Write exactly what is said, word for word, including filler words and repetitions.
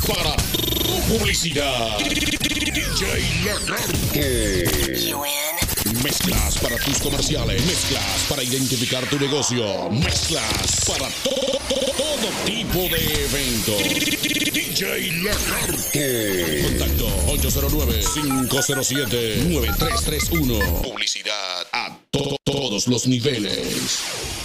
para tu publicidad. D J Lagarto. Mezclas para tus comerciales, mezclas para identificar tu negocio, mezclas para todo, todo tipo de eventos. D J Lagarto. Contacto ocho cero nueve, cinco cero siete, nueve tres tres uno. Publicidad a to todos los niveles.